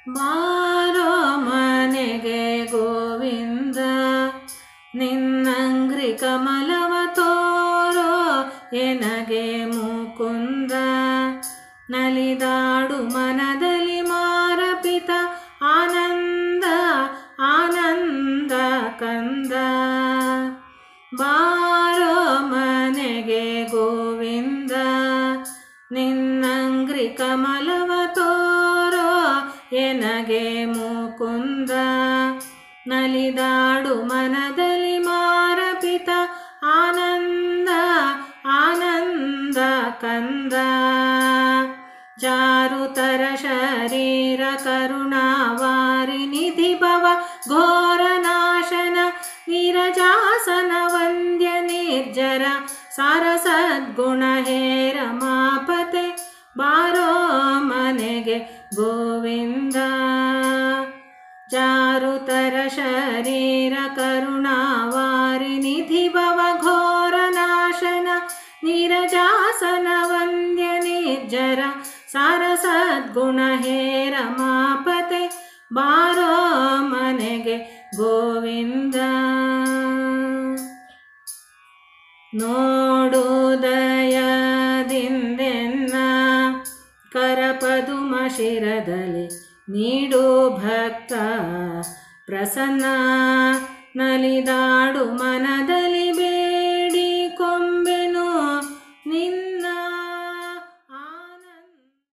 ಬಾರೋ ಮನೆಗೆ ಗೋವಿಂದ ನಿನ್ನಂಗ್ರಿ ಕಮಲವ ತೋರೋ ಎನಗೆ ಮುಕುಂದ ನಲಿದಾಡು ಮನದಲ್ಲಿ ಮಾರಪಿತ ಆನಂದ ಆನಂದ ಕಂದ ಬಾರೋ ಮನೆಗೆ ಗೋವಿಂದ ನಿನ್ನಂಗ್ರಿ ಕಮಲವ ತೋರೋ ಎನಗೆ ಮುಕುಂದ ನಲಿದಾಡು ಮನದಲ್ಲಿ ಮಾರಪಿತ ಆನಂದ ಆನಂದ ಕಂದ ಜಾರುತರ ಶರೀರ ಕರುಣಾವಾರಿ ನಿಧಿ ಭವ ಘೋರ ನಾಶನ ನೀರಜಾಸನ ವಂದ್ಯ ನಿರ್ಜರ ಸಾರಸದ್ಗುಣ ಹೇ ರಮಾಪತೆ ಬಾರೋ ಮನೆಗೆ ಗೋವಿಂದ ಜಾರುತರ ಶರೀರ ಕರುಣಾವಾರಿ ನಿಧಿ ಭವ ಘೋರ ನಾಶನ ನೀರಜಾಸನ ವಂದ್ಯ ನಿರ್ಜರ ಸಾರಸದ್ಗುಣ ಹೇ ರಮಾಪತೆ ಬಾರೋ ಮನೆಗೆ ಗೋವಿಂದ ನೋಡುದಯದಿಂದೆನ್ನ ಕರಪದುಮ ಶಿರದಲ್ಲಿ ನೀಡು ಭಕ್ತ ಪ್ರಸನ್ನ ನಲಿದಾಡು ಮನದಲ್ಲಿ